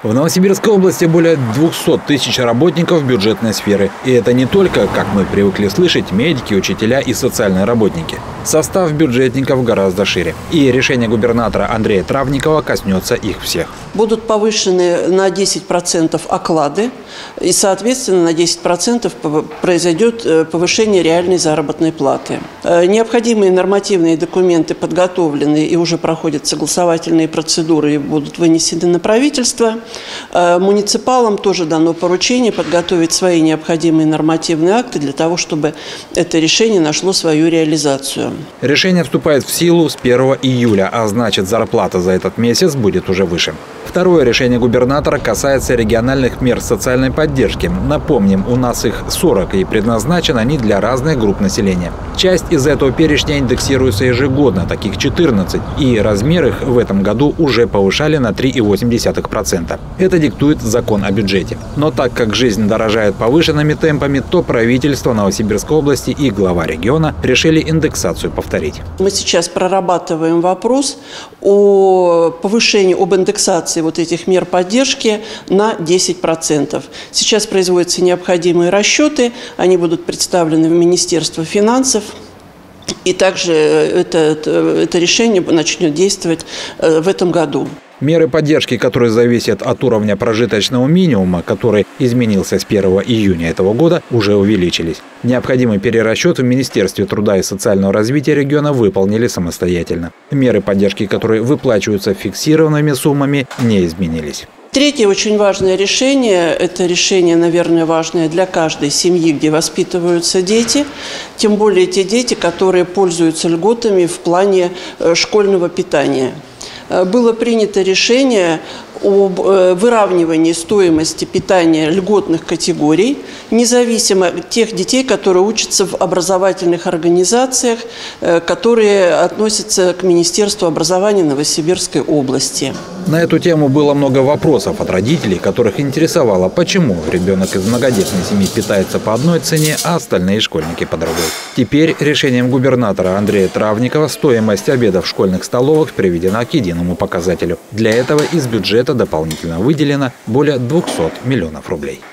В Новосибирской области более 200 тысяч работников бюджетной сферы. И это не только, как мы привыкли слышать, медики, учителя и социальные работники. Состав бюджетников гораздо шире. И решение губернатора Андрея Травникова коснется их всех. Будут повышены на 10% оклады, и, соответственно, на 10% произойдет повышение реальной заработной платы. Необходимые нормативные документы подготовлены и уже проходят согласовательные процедуры и будут вынесены на правительство. Муниципалам тоже дано поручение подготовить свои необходимые нормативные акты для того, чтобы это решение нашло свою реализацию. Решение вступает в силу с 1 июля, а значит, зарплата за этот месяц будет уже выше. Второе решение губернатора касается региональных мер социальной поддержки. Напомним, у нас их 40, и предназначены они для разных групп населения. Часть из этого перечня индексируется ежегодно, таких 14, и размер их в этом году уже повышали на 3,8%. Это диктует закон о бюджете. Но так как жизнь дорожает повышенными темпами, то правительство Новосибирской области и глава региона решили индексацию повторить. Мы сейчас прорабатываем вопрос о повышении, об индексации вот этих мер поддержки на 10%. Сейчас производятся необходимые расчеты, они будут представлены в Министерство финансов. И также это решение начнет действовать в этом году. Меры поддержки, которые зависят от уровня прожиточного минимума, который изменился с 1 июня этого года, уже увеличились. Необходимый перерасчет в Министерстве труда и социального развития региона выполнили самостоятельно. Меры поддержки, которые выплачиваются фиксированными суммами, не изменились. Третье очень важное решение – это решение, наверное, важное для каждой семьи, где воспитываются дети, тем более те дети, которые пользуются льготами в плане школьного питания. Было принято решение об выравнивании стоимости питания льготных категорий, независимо от тех детей, которые учатся в образовательных организациях, которые относятся к Министерству образования Новосибирской области. На эту тему было много вопросов от родителей, которых интересовало, почему ребенок из многодетной семьи питается по одной цене, а остальные школьники по другой. Теперь решением губернатора Андрея Травникова стоимость обеда в школьных столовых приведена к единому показателю. Для этого из бюджета дополнительно выделено более 200 миллионов рублей.